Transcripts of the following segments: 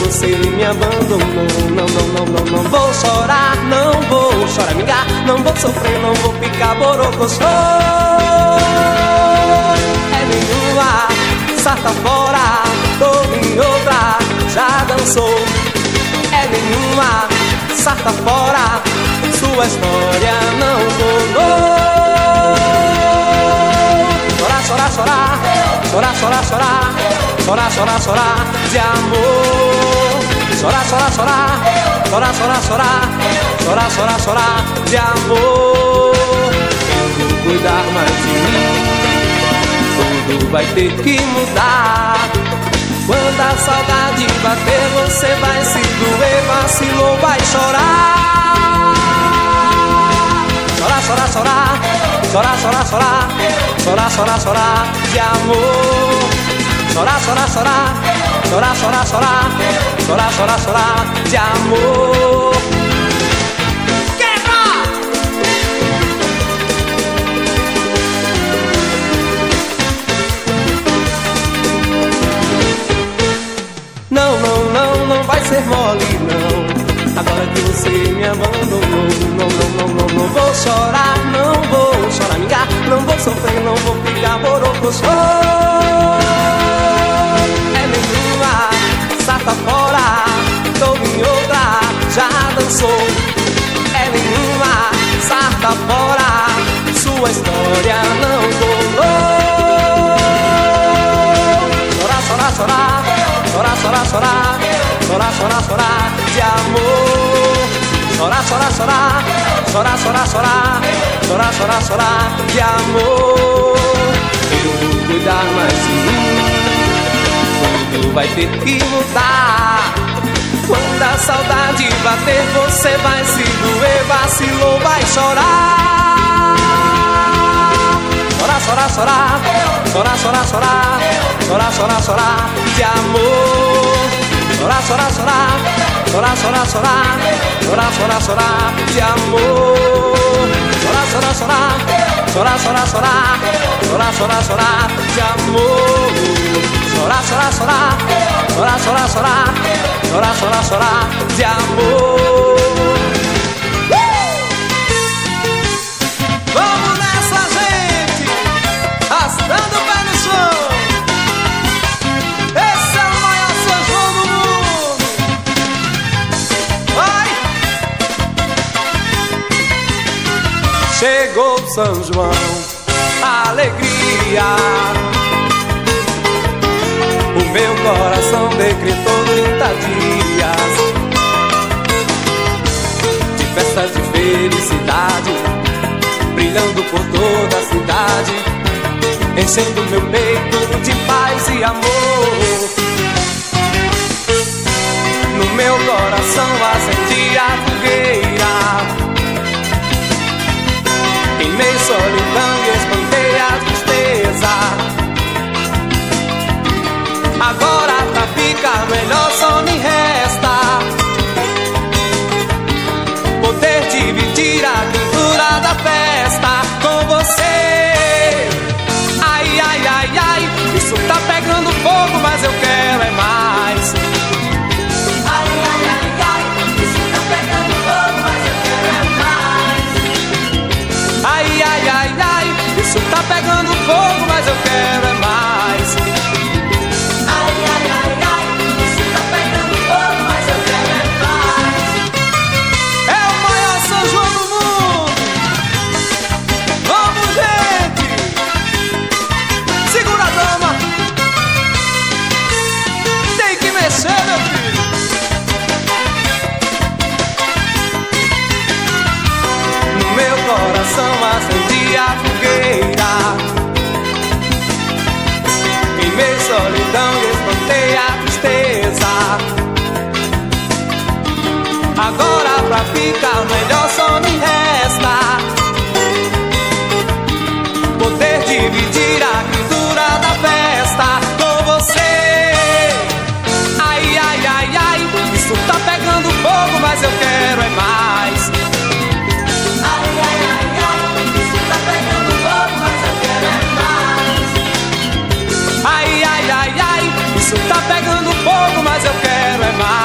você me abandonou. Não, não, não, não, não vou chorar, não vou choramingar, não vou sofrer, não vou ficar borocochô. É nenhuma, sarta fora, tô em outra, já dançou. É nenhuma, sarta fora, sua história não rolou. Chorar, chorar, chorar, chorar, chorar, chorar, chorar, chorar, chorar de amor. Chorar, chorar, chorar, chorar, chorar, chorar, chorar, chorar, chorar de amor. Eu vou cuidar mais de mim, tudo vai ter que mudar. Quando a saudade bater, você vai se doer, vacilou, vai chorar. Chorar, chorar, chorar, chorar, chorar, chorar, chorar, chorar, chorar de amor. Chorar, chorar, chorar, chorar, chorar, chorar, chorar, chorar, chorar de amor. Não, não, não, não vai ser mole, não. Agora que você me abandonou. Não, não, não, não, não vou chorar, não vou choramingar, não vou sofrer, não vou ficar borocochô. É nenhuma, sarta fora, tô em outra, já dançou. É nenhuma, sarta fora, sua história não rolou. Chorar, chorar, chorar, chorar, chorar, chorar, chorar, chorar, chorar de amor. Chorar, chorar, chorar, chorar, chorar, chorar, chorar, chorar, chorar de amor. Eu vou cuidar mais de mim, tudo vai ter que mudar. Quando a saudade bater, você vai se doer, vacilou, vai chorar. Chorar, chorar, chorar, chorar, chorar, chorar, chorar, chorar, chorar de amor. Chorar, chorar, chorar, chorar, chorar, chorar, chorar, chorar, chorar de amor. Chorar, chorar, chorar, chorar, chorar, chorar, chorar, chorar, chorar de amor. Chorar, chorar, chorar, chorar, chorar, chorar, chorar, chorar, chorar de amor. Vamos nessa, gente, arrastando o pé no chão. Esse é o maior São João do mundo. Vai! Chegou São João, alegria. O meu coração decretou 30 dias de festa, de felicidade, brilhando por toda a cidade, enchendo meu peito de paz e amor. No meu coração acendi a fogueira, queimei solidão e espantei a tristeza. Agora pra ficar melhor só me resta poder dividir a cultura da festa com você. Ai, ai, ai, ai, isso tá pegando fogo, mas eu quero é mais. Ai, ai, ai, ai, isso tá pegando fogo, mas eu quero é mais. Ai, ai, ai, ai, isso tá pegando fogo, mas eu quero é mais. Acendi a fogueira, queimei solidão e espantei a tristeza. Agora pra ficar melhor só me resta poder dividir a cultura da festa com você. Ai, ai, ai, ai, isso tá pegando fogo, mas eu quero é mais. Isso tá pegando fogo, mas eu quero é mais.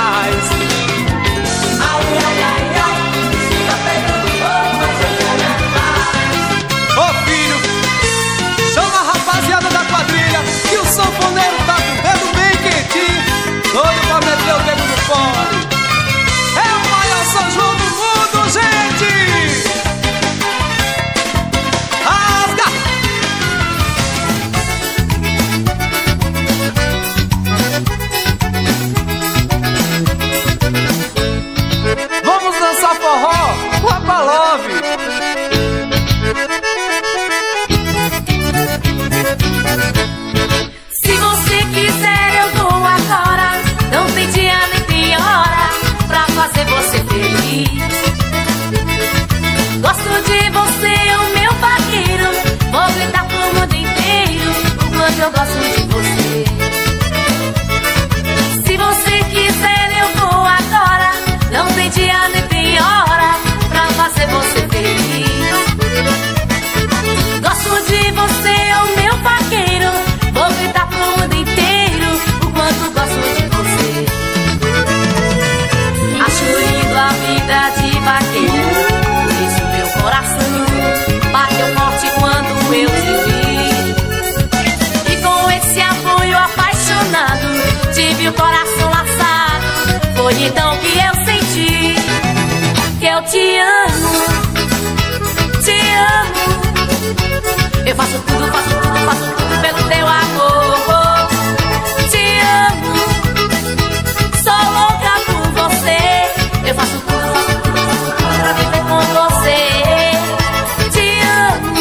faço tudo pelo teu amor. Te amo, sou louca por você. Eu faço tudo pra viver com você. Te amo,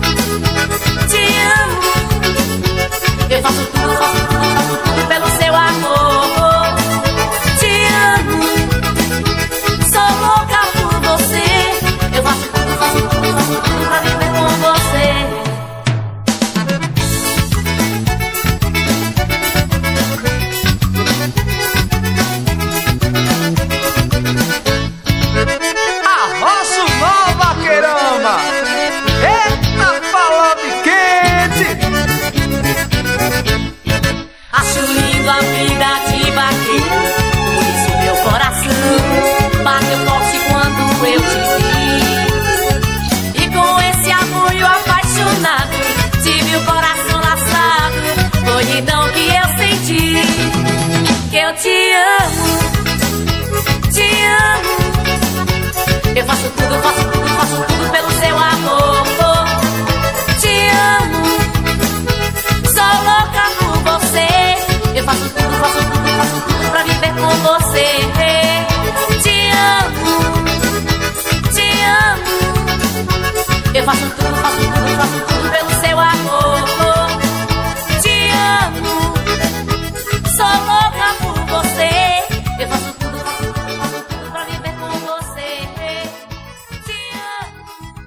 eu faço tudo pelo seu amor. Te amo, sou louca por você. Eu faço tudo pra viver com você. Arrocha o nó, vaqueirama! Eita, palavra quente! Acho lindo a vida de vaqueiro, por isso meu coração bateu forte quando eu te vi. E com esse amor apaixonado, tive o coração laçado. Foi então que eu senti que eu te amo, te amo. Eu faço tudo pelo seu amor. Te amo, sou louca por você. Eu faço tudo pra viver com você. Te amo, eu faço tudo pelo seu amor. Te amo, sou louca por você. Eu faço tudo pra viver com você. Te amo.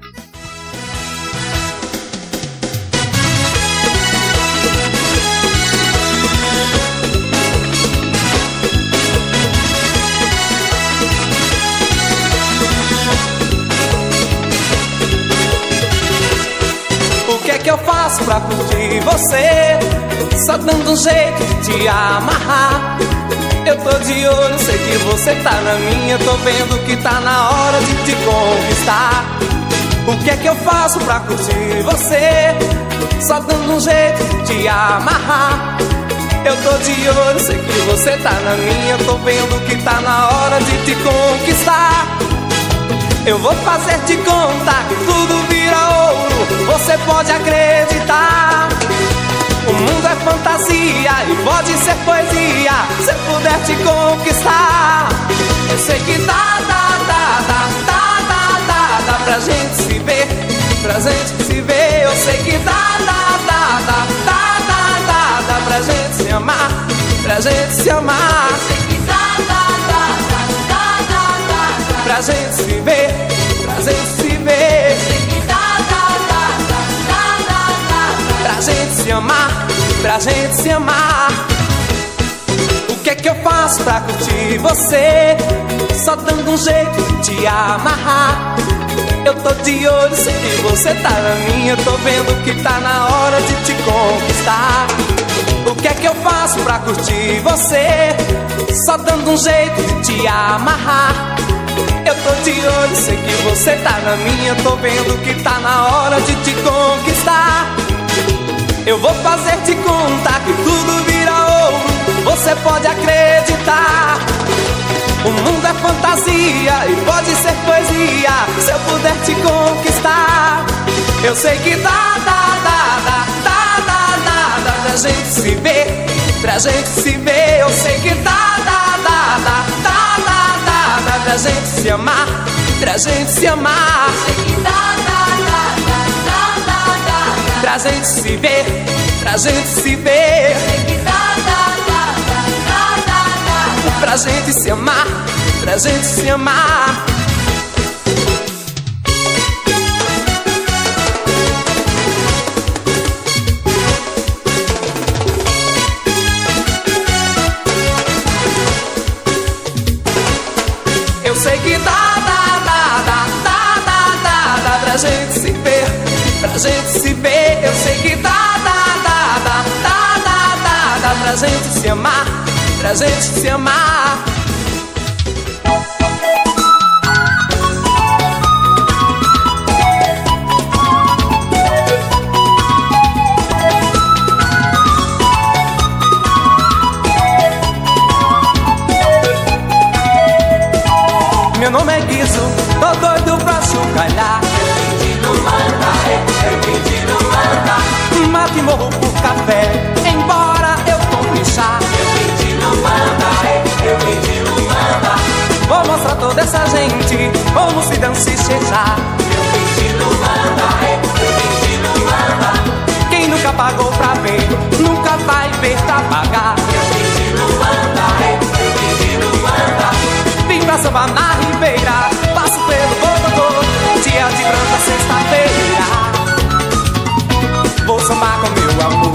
O que é que eu faço pra curtir você? Só dando um jeito de te amarrar. Eu tô de olho, sei que você tá na minha. Tô vendo que tá na hora de te conquistar. O que é que eu faço pra curtir você? Só dando um jeito de te amarrar. Eu tô de olho, sei que você tá na minha. Tô vendo que tá na hora de te conquistar. Eu vou fazer te contar que tudo vira ouro. Você pode acreditar. O mundo é fantasia e pode ser poesia. Se eu puder te conquistar. Eu sei que dá pra gente se ver, pra gente se ver. Eu sei que dá pra gente se amar, pra gente se amar. Eu sei que dá pra gente se ver, pra gente se ver. Eu sei que dá pra gente se amar, pra gente se amar. O que é que eu faço pra curtir você? Só dando um jeito de te amarrar. Eu tô de olho, sei que você tá na minha. Tô vendo que tá na hora de te conquistar. O que é que eu faço pra curtir você? Só dando um jeito de te amarrar. Eu tô de olho, sei que você tá na minha. Tô vendo que tá na hora de te conquistar. Eu vou fazer te contar que tudo vira ouro. Você pode acreditar. O mundo é fantasia e pode ser poesia. Se eu puder te conquistar. Eu sei que dá pra gente se ver, pra gente se ver. Eu sei que dá pra gente se amar, pra gente se amar. Eu sei que dá pra gente se ver, pra gente se ver. Eu sei que dá pra gente se amar, pra gente se amar. Eu sei que dá pra gente se ver, pra gente se ver. Eu sei que dá pra gente se amar, pra gente se amar. Meu nome é Guizo, tô doido pra chocalhar. Eu vim de Luanda, morro por café, embora eu tome chá. Eu vim de Luanda, eu vim de Luanda. Vou mostrar toda essa gente como se dança e chejar. Eu vim de Luanda, eu vim de Luanda. Quem nunca pagou pra ver, nunca vai ver pra pagar. Eu vim de Luanda, eu vim de Luanda. Vim pra sambar na Ribeira, passo pelo Bodocô, dia de branca, sexta-feira. Vou sambar com meu amor,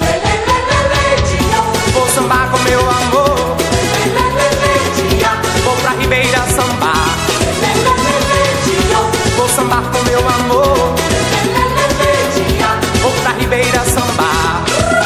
vou sambar com meu amor. Vou pra Ribeira sambar, vou sambar com meu amor. Vou pra Ribeira sambar.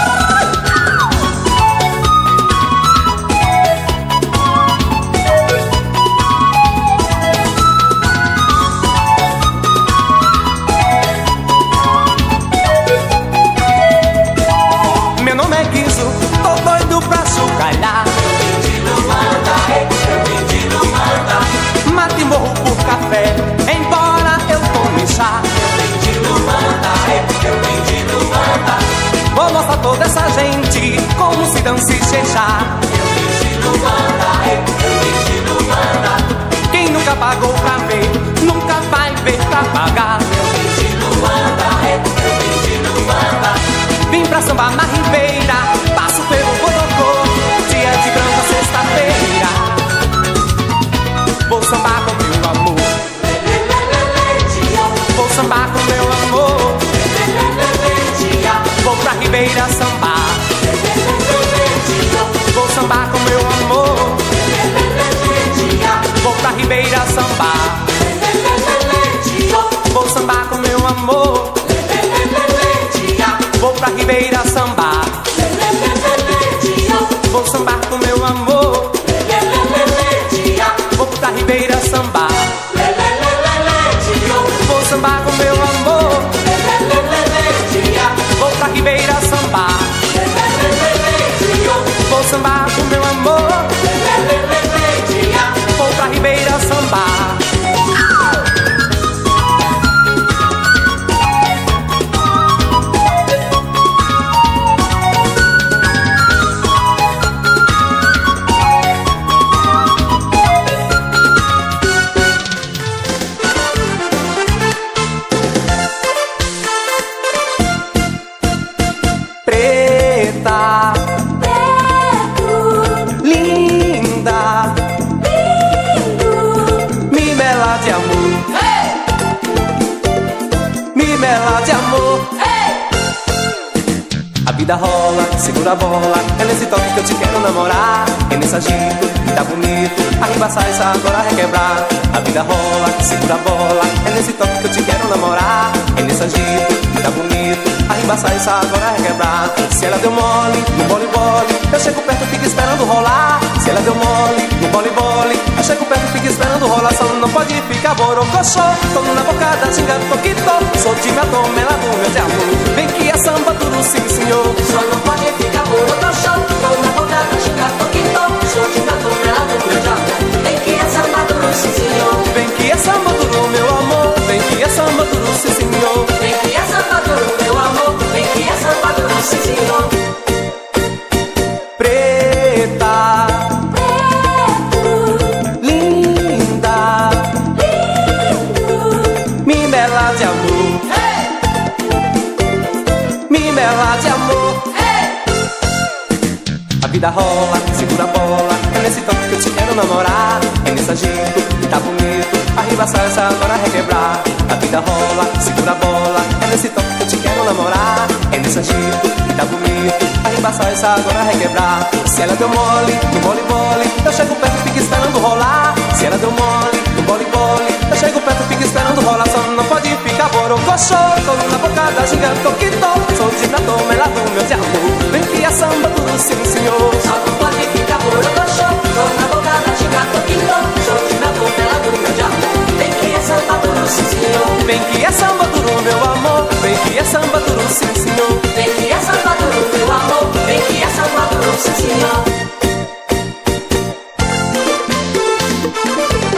Meu nome é Guizo, tô doido pra chocalhar. Eu vim de Luanda, eu vim de Luanda. Mato e morro por café, embora eu tome chá. Eu vim de Luanda, eu vim de Luanda. Vou mostrar toda essa gente como se dança e chejar. Eu vim de Luanda, eu vim de Luanda. Quem nunca pagou pra ver, nunca vai ver pra pagar. Eu vim de Luanda, eu vim de Luanda. Vim pra sambar na Ribeira, passo pelo Bodocô, dia de branca, sexta-feira. Vou sambar com meu amor, vou sambar com meu amor. Vou pra Ribeira sambar, vou sambar com meu amor. Vou pra Ribeira sambar, vou sambar com meu amor. Vou pra Ribeira sambar, vou sambar com meu amor. Vou pra Ribeira sambar, vou sambar com meu amor. Vou pra Ribeira sambar, vou sambar com meu amor. Vou pra Ribeira sambar. A vida rola, segura a bola, é nesse toque que eu te quero namorar. É nesse agito que tá bonito, arriba sai, agora requebrar. A vida rola, segura a bola, é nesse toque que eu te quero namorar. É nesse agito que tá bonito, arriba sai, agora requebrar. Se ela deu mole no bole-bole, eu chego perto e fico esperando rolar. Se ela deu mole no bole-bole, eu chego perto e fico esperando rolar. Só não pode ficar borocochô, tô na boca da ginga toquito. Sou de meu tom, ela do meu de amor. Vem que é samba duro, sim senhor. Só não pode ficar borocochô, tô na boca da ginga toquito. Sou de meu tom, ela do meu de amor. Vem que é samba duro, sim senhor. Vem que é samba duro, meu amor. Vem que é samba duro, sim senhor. Vem que é samba duro, meu amor. Vem que é samba duro, sim senhor. Preta, linda, me mela de amor, me mela de amor. A vida rola, segura a bola, é nesse toque que eu te quero namorar. É nesse agito que tá bonito, arriba a salsa, agora requebrar. A vida rola, segura a bola, é nesse toque que eu te quero namorar. É nesse agito que tá bonito, arriba a salsa, agora requebrar. Se ela deu mole no bole-bole, eu chego perto e fico esperando rolar. Se ela deu mole no bole-bole, eu chego perto e fico esperando rolar. Só não pode ficar borocochô, tô na boca da ginga toquito. Sou de prato, melado, meu de amor. Vem que é samba duro, sim senhor. Só não pode ficar borocochô, tô na boca da ginga toquito. Sou de prato, melado, meu de amor. Vem que é samba duro, sim senhor. Vem que é samba duro, meu amor. Vem que é samba duro, sim senhor. Vem que é samba duro, meu amor. Vem que é samba duro, sim senhor.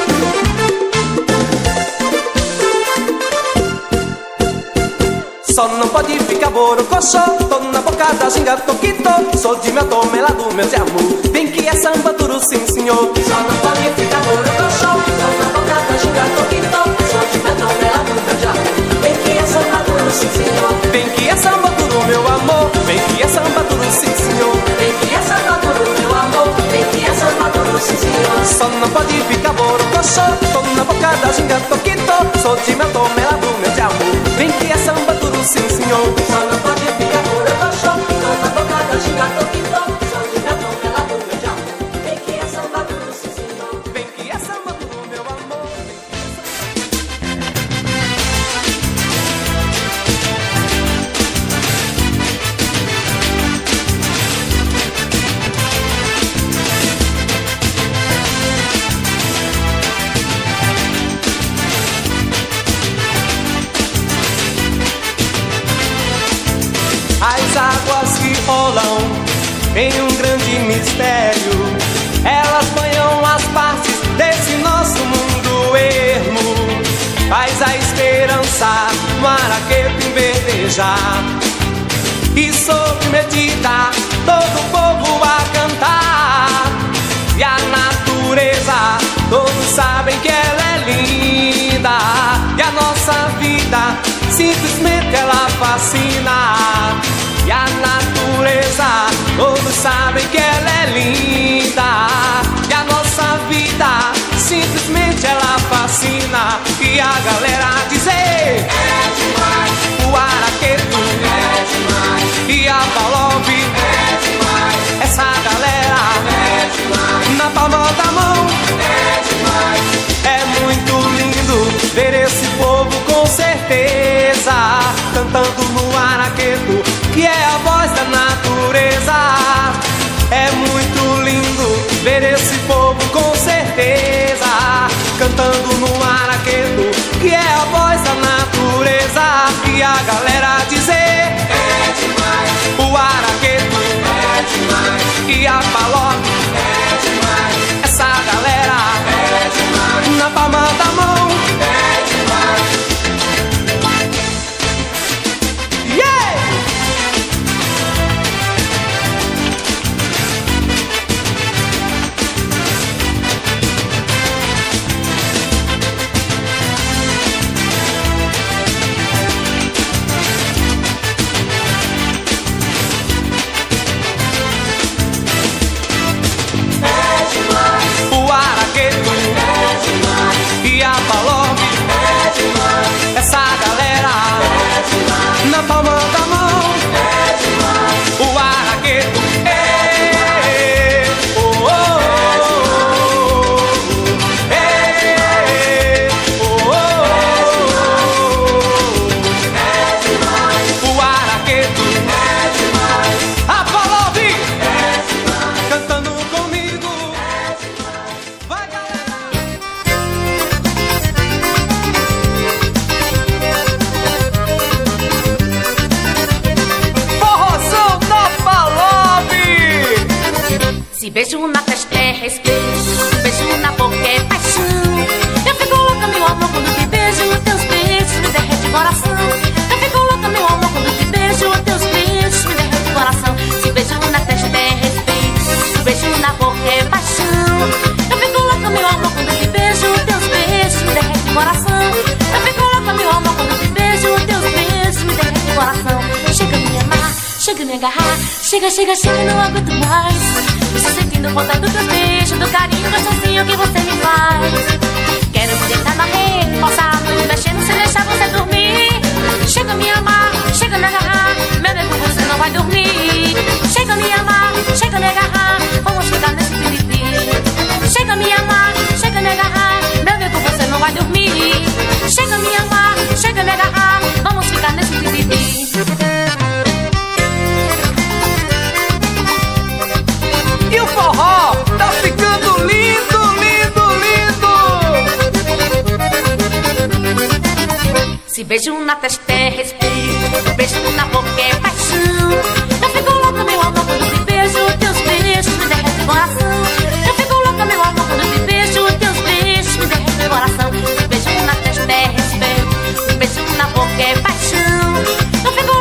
Só não pode ficar borocochô. Tô na boca da ginga, toquito. Sou de mel, tô melado, meu de amor. Vem que é samba duro, sim senhor. Só não pode ficar borocochô. Tô na boca da ginga, toquito. Sou de mel, tô melado, meu de amor. Vem que é samba duro, sim senhor. Vem que é samba duro, meu amor. Vem que é samba duro, sim senhor. Vem que é samba duro, meu amor. Vem que é samba duro, sim senhor. Só não pode ficar borocochô. Tô na boca da ginga, toquito. Sou de mel, tô melado, meu de amor. Vem que é samba duro, sim senhor. Só não pode ficar borocochô. Tô na boca da ginga, toquito. Sou de mel, tô melado, meu de amor. Vem que é samba duro, sim senhor. Vem que é samba duro, meu amor. As águas que rolam em um grande mistério, elas banham as partes desse nosso mundo ermo. Faz a esperança no araqueto inverdejar, e sob medida todo o povo a cantar. E a natureza, todos sabem que ela é linda, e a nossa vida simplesmente ela fascina. E a natureza, todos sabem que ela é linda, e a nossa vida simplesmente ela fascina. E a galera diz: é demais, o araqueto é demais, e a Palop é demais, essa galera é demais, na palma da mão é demais. É muito lindo ver esse povo com certeza cantando no araqueto, que é a voz da natureza. É muito lindo ver esse povo com certeza cantando no araqueto, que é a voz da natureza. E a galera dizer: é demais, o araqueto é demais, e a Palop é demais, essa galera é demais, na palma da mão é demais. Yeah! O araqueto é demais, e a Palop é demais, essa galera é demais, na palma da mão é demais. O araqueto é oh, oh, oh, oh, é oh, oh, oh, é demais. O araqueto é demais, a Palop é demais, cantando comigo. Vai, galera! Forrozão da Palop! Se beijo na testa é respeito, se beijo na boca é paixão. Eu fico louca, meu amor, quando te beijo. Teus beijos me derrete o coração. Eu fico louca, meu amor, quando te beijo. Teus beijos me derrete o coração. Se beijo na testa é respeito, se beijo na boca é paixão. Eu fico louca, meu amor, quando te beijo. Teus beijos me derrete o coração. Eu fico louca, meu amor, quando te beijo. Teus beijos me derrete o coração. Chega a me amar, chega a me agarrar. Chega, chega, chega, não aguento mais. Estou sentindo falta dos teus beijos, do carinho gostosinho que você me faz. Quero me deitar na rede, passar a noite mexendo sem deixar você dormir. Chega a me amar, chega a me agarrar, meu nego, você não vai dormir. Chega a me amar, chega a me agarrar, vamos ficar nesse piriri. Chega a me amar, chega a me agarrar, meu nego, você não vai dormir. Chega a me amar, chega a me agarrar, vamos ficar nesse piriri. E o forró tá ficando lindo, lindo, lindo. Se beijo na testa é respeito, beijo na boca é paixão. Eu fico louca, meu amor, quando te beijo. Teus beijos me derretem o coração. Eu fico louca, meu amor, quando te beijo. Teus beijos me derretem o coração. Se beijo na testa é respeito, beijo na boca é paixão. Eu fico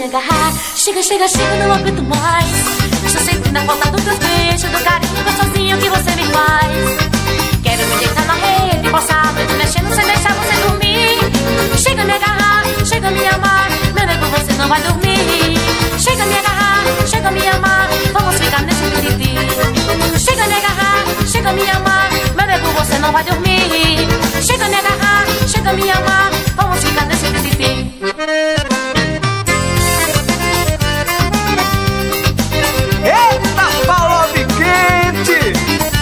me agarrar. Chega, chega, chega, não aguento mais. Estou sentindo a falta dos teus beijos, do carinho gostosinho que você me faz. Quero me deitar na rede, passar a noite mexendo sem deixar você dormir. Chega me agarrar, chega me amar, meu nego, você não vai dormir. Chega me agarrar, chega me amar, vamos ficar nesse piriri. Chega me agarrar, chega me amar, meu nego, você não vai dormir. Chega me agarrar, chega me amar, vamos ficar nesse piriri. Eita, Paulo Vicente!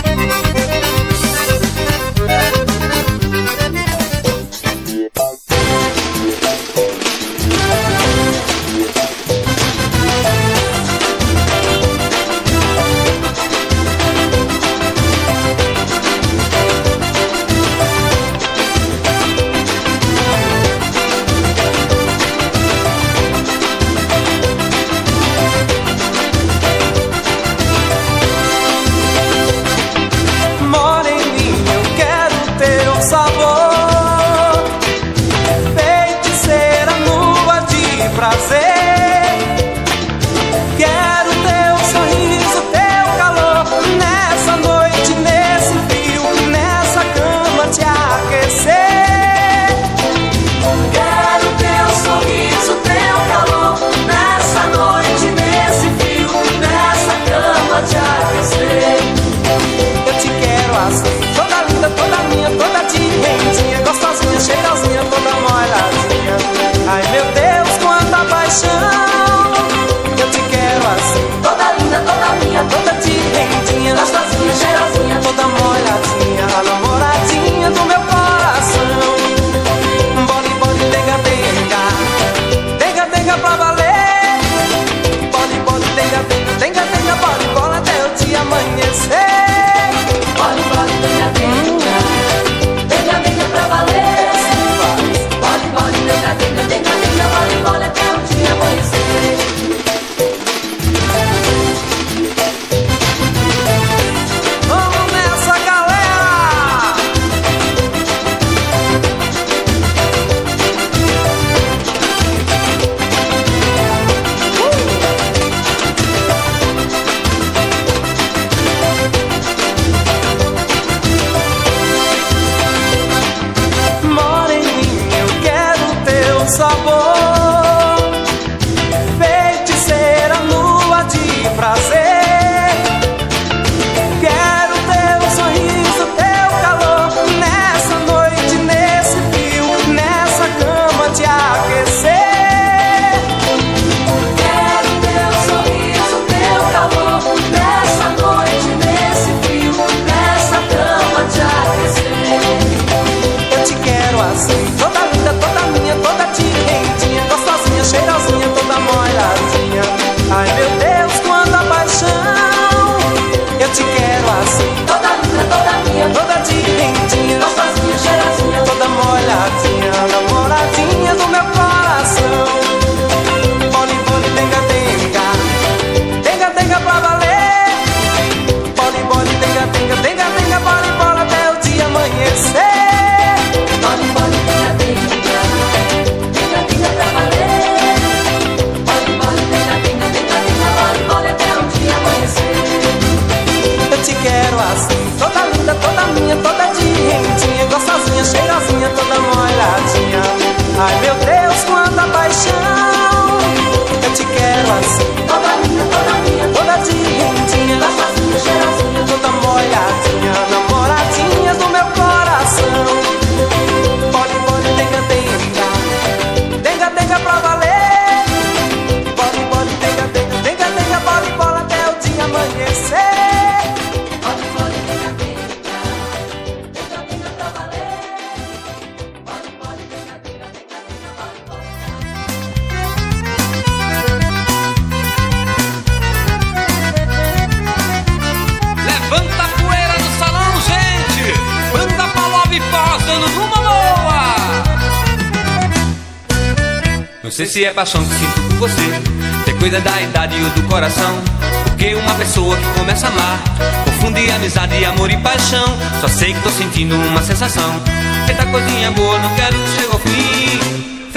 Não sei se é paixão que sinto por você, se é coisa da idade ou do coração. Porque uma pessoa que começa a amar confunde amizade, amor e paixão. Só sei que tô sentindo uma sensação. Eita coisinha boa, não quero que chegue ao fim. Seja o que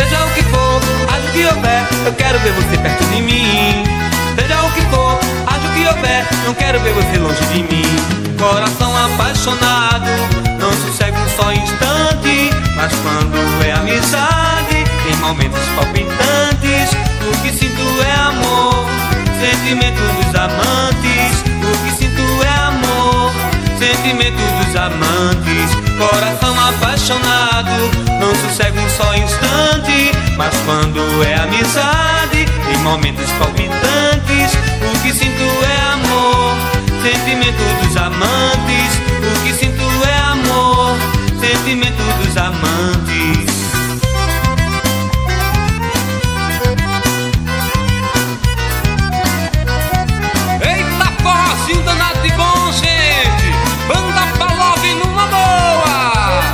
que for, haja o que houver, eu quero ver você perto de mim. Seja o que for, haja o que houver, não quero ver você longe de mim. Coração apaixonado, não sossega um só instante, mas quando é amizade, em momentos palpitantes, o que sinto é amor, sentimento dos amantes. O que sinto é amor, sentimento dos amantes. Coração apaixonado, não sossega um só instante, mas quando é amizade, em momentos palpitantes, o que sinto é amor, sentimento dos amantes. O que sinto é amor, sentimento dos amantes. Eita, forrozinho danado de bom, gente! Banda Palove numa boa!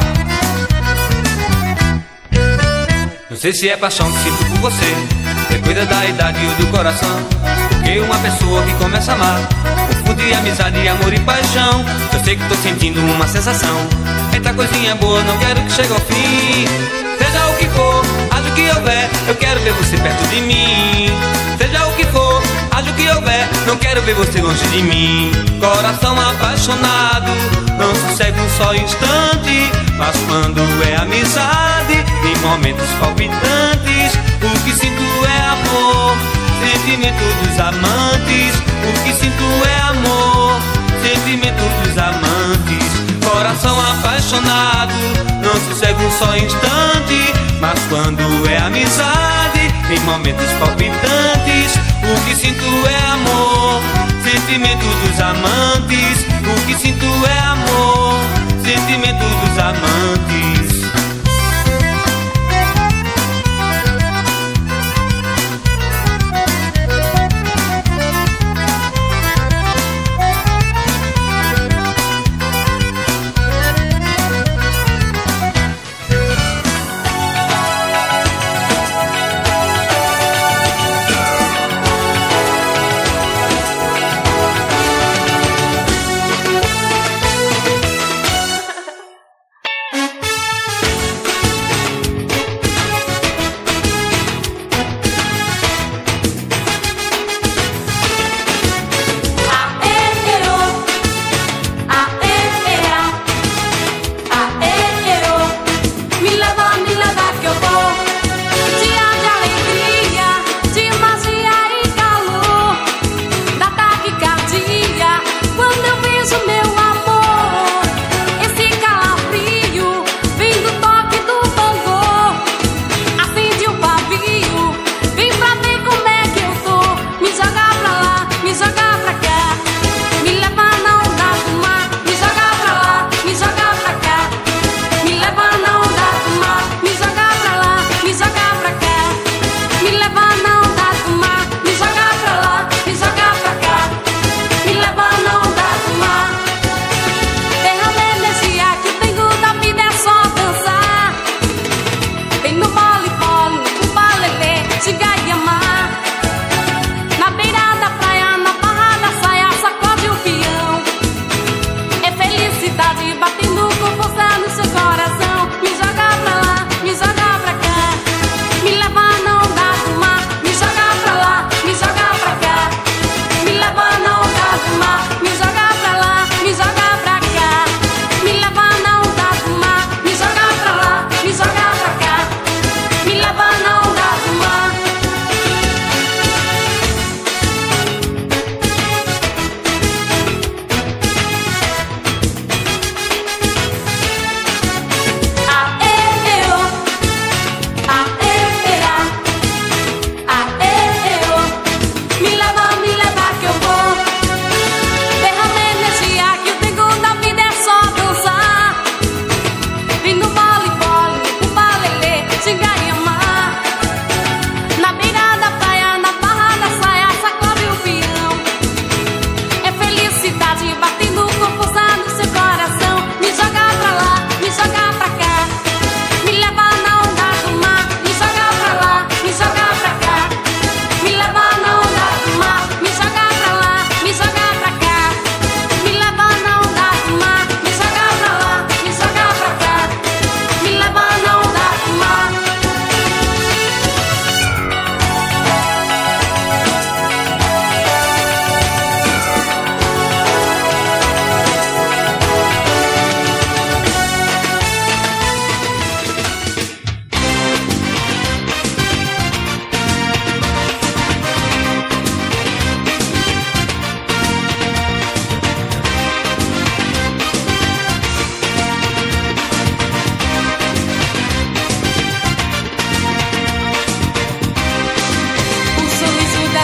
Não sei se é paixão que sinto por você, é coisa da idade ou do coração, porque uma pessoa que começa a amar confunde amizade, amor e paixão. Eu sei que tô sentindo uma sensação, eita coisinha boa, não quero que chegue ao fim. Seja o que for, haja o que houver, eu quero ver você perto de mim. Seja o que for, haja o que houver, não quero ver você longe de mim. Coração apaixonado, não sossega um só instante, mas quando é amizade, em momentos palpitantes, o que sinto é amor, sentimento dos amantes. O que sinto é amor, sentimento dos amantes. Coração apaixonado, não sossega um só instante, mas quando é amizade, em momentos palpitantes, o que sinto é amor, sentimento dos amantes. O que sinto é amor, sentimento dos amantes.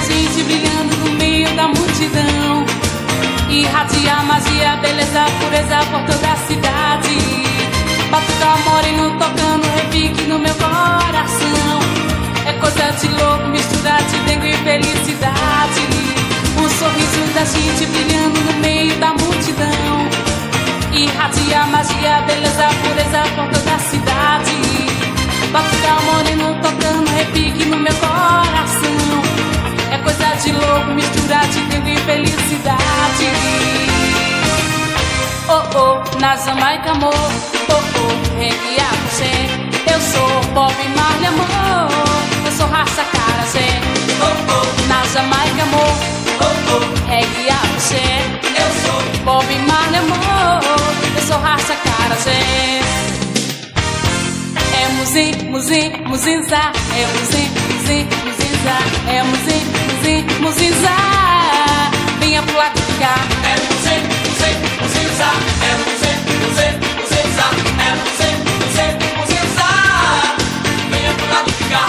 gente brilhando no meio da multidão. Irradia magia, beleza, pureza por toda a cidade. Batuca moreno tocando repique no meu coração. É coisa de louco, mistura de dengue e felicidade. O sorriso da gente brilhando no meio da multidão. Irradia magia, beleza, pureza por toda a cidade. Batuca moreno tocando repique no meu coração. É coisa de louco, mistura de dengue e felicidade. Oh, oh, na Jamaica, amor. Oh, oh, reggae a você. Eu sou Bob Marley, amor. Eu sou raça carajé. Oh, oh, na Jamaica, amor. Oh, oh, reggae a você. Eu sou Bob Marley, amor. Eu sou raça carajé. É muzim, muzim, muzinza. É muzim, muzim, muzinza. É muzim, muzim, muzinza. Venha pro lado de cá. É muzim, muzim, muzinza. É muzim, muzim, muzinza. É muzim, muzim, muzinza. Venha pro lado de cá.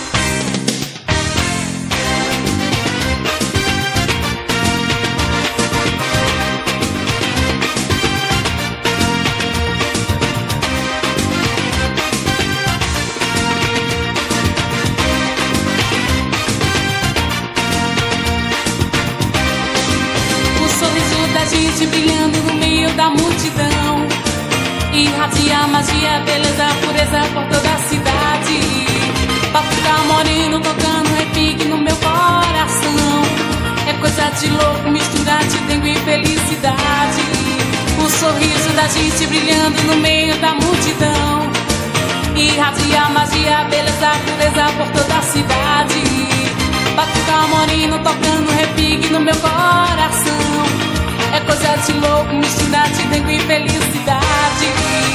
Gente brilhando no meio da multidão. Irradia magia, beleza, pureza por toda a cidade. Batuca moreno tocando repique no meu coração. É coisa de louco, mistura de dengue e felicidade. O sorriso da gente brilhando no meio da multidão. Irradia magia, beleza, pureza por toda a cidade. Batuca moreno tocando repique no meu coração. É coisa de louco, mistura de dengue e felicidade.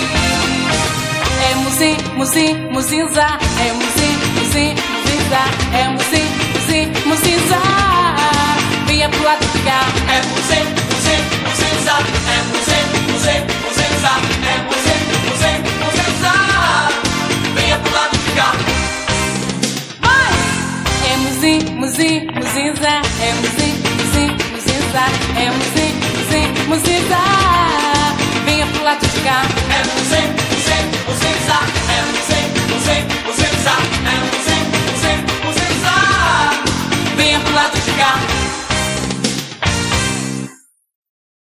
É muzim, muzim, muzinza. É muzim, muzim, muzinza. É muzim, muzim, muzinza. Venha pro lado de cá. É muzim, muzim, muzinza. É muzim, muzim, muzinza. É muzim, muzim, muzinza. Venha pro lado de cá. Vai! É muzim, muzim, muzinza. É muzim, muzim, muzinza. É muzim.